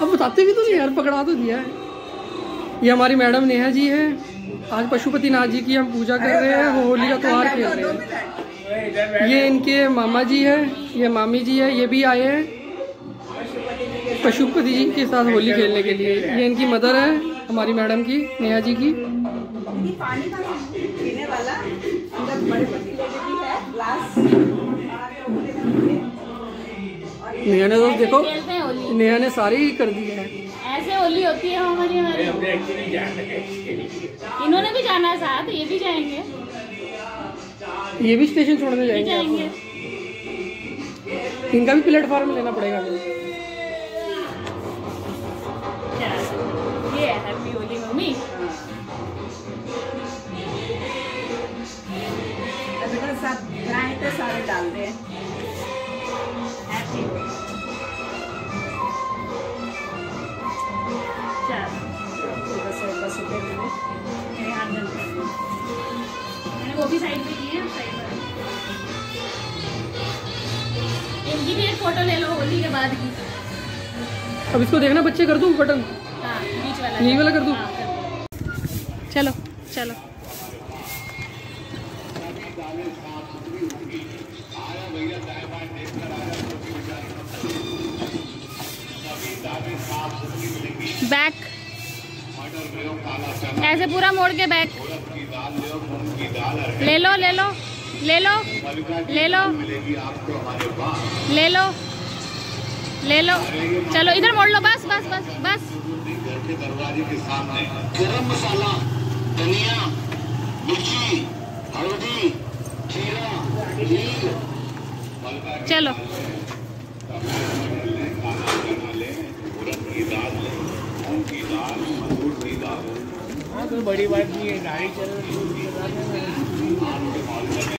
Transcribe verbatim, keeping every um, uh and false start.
अब बताते भी तो नहीं यार, पकड़ा तो दिया है। ये हमारी मैडम नेहा जी है। आज पशुपति नाथ जी की हम पूजा कर रहे हैं, वो होली का त्यौहार खेल रहे हैं। ये इनके मामा जी है, ये मामी जी है, ये भी आए हैं पशुपति जी के साथ होली खेलने के लिए। ये इनकी मदर है हमारी मैडम की, नेहा जी की। नेहा ने तो देखो, नेहा ने सारी कर दी है। ऐसे होली होती है हमारी हमारी। इन्होंने भी जाना है साथ, ये भी जाएंगे। ये भी स्टेशन छोड़ने जाएंगे, जाएंगे। इनका भी प्लेटफॉर्म लेना पड़ेगा। ये है हैप्पी होली मम्मी। सब तो सारे डाल दे। हैप्पी मैंने वो भी साइड पे की है, साइड पर। इनकी भी एक फोटो ले लो होली के बाद की। अब इसको देखना बच्चे, कर दूं बटन? हाँ, बीच वाला, यही वाला कर दूं? हाँ, कर चलो चलो। बैक ऐसे पूरा मोड़ के बैक ले लो ले लो ले लो ले लो ले लो ले लो। चलो इधर मोड़ लो, बस बस बस बस। घर के दरवाजे के सामने गरम मसाला, धनिया, मिर्ची, हल्दी, जीरा, हींग। चलो हाँ, कोई बड़ी बात नहीं है, गाड़ी चल रही है।